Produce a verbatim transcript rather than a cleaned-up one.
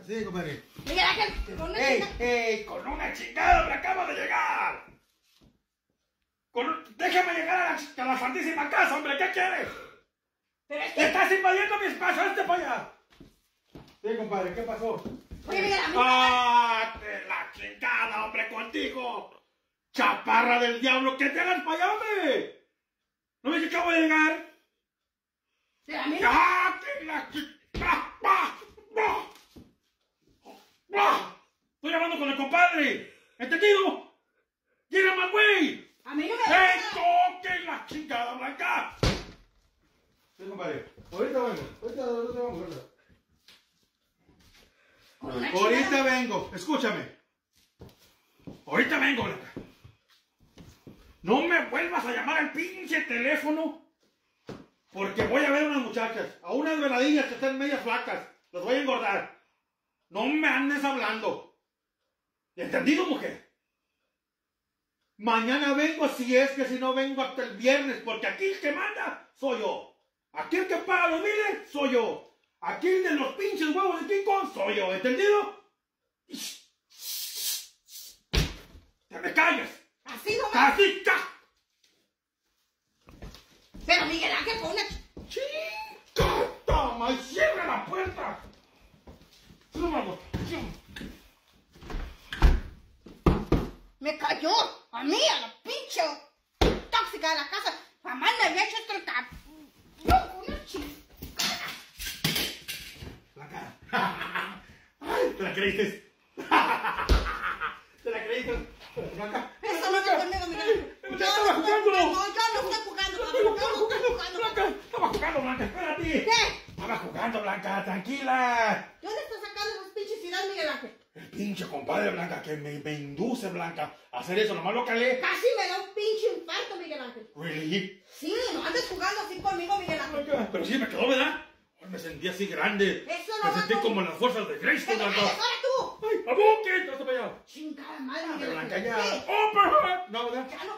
Sí, compadre. Miguel Ángel, con una ¡Ey, chingada. ey! ¡Con una chingada me acabo de llegar! Con... ¡Déjame llegar a la, a la santísima casa, hombre! ¿Qué quieres? Pero es que... ¡Estás invadiendo mi espacio! ¡Este para allá! Sí, compadre, ¿qué pasó? Oye, Miguel, a mí... ¡Ah, te la chingada, hombre, contigo! ¡Chaparra del diablo! ¿Qué te hagas para allá, hombre? ¿No ves que acabo de llegar? Pero a mí no... ¡Ah, te la chingada! ¡Ah, ah, ah! Estoy hablando con el compadre. ¿Entendido? ¡Llega más, güey! A mí no me... ¡Eh, toque la chingada, Blanca! Sí, compadre. Ahorita vengo. Ahorita, ahorita vamos, ahorita. Con una Ahorita chingada. vengo. Escúchame. Ahorita vengo, Blanca. No me vuelvas a llamar al pinche teléfono. Porque voy a ver a unas muchachas. A unas veladillas que están medias flacas. Las voy a engordar. No me andes hablando. ¿Entendido, mujer? Mañana vengo si es que si no vengo hasta el viernes, porque aquí el que manda soy yo. Aquí el que paga los biles soy yo. Aquí el de los pinches huevos de King Kong soy yo, ¿entendido? ¡Te me calles! Así no me... ¡Así ca! Pero Miguel Ángel, con una... ¡Chica! ¡Toma y cierra la puerta! ¡No vamos! Me cayó a mí, a la pinche tóxica de la casa. Jamás me había hecho esto el cap... No, una chingada. Blanca. ¡Ay! ¿Te la creíste? ¿Te la creíste? Blanca. Eso no es conmigo, Miguel Ángel. Yo Estaba no estoy jugando. jugando. No, yo no estoy jugando. Estaba Yo no jugando, estoy jugando. Blanca. Estaba jugando, Blanca. Espérate. ¿Qué? Estaba jugando, Blanca. Tranquila. ¿De dónde estás sacando esas pinches ideas, Miguel Ángel? El pinche compadre, Blanca, que me, me induce, Blanca, a hacer eso. Nomás lo calé. Casi me da un pinche infarto, Miguel Ángel. Really? Sí, no andes jugando así conmigo, Miguel Ángel. Blanca, pero sí me quedó, ¿verdad? Ay, me sentí así grande. Eso no Me va sentí con- como en las fuerzas de Cristo, ¡Que te Blanca. calles ahora tú! ¡Ay, a boque! ¡Hasta para allá! Chingada madre, Dale, Miguel Blanca, Ángel. ya. Sí, ¡Oh, pero! No, ¿verdad? ya no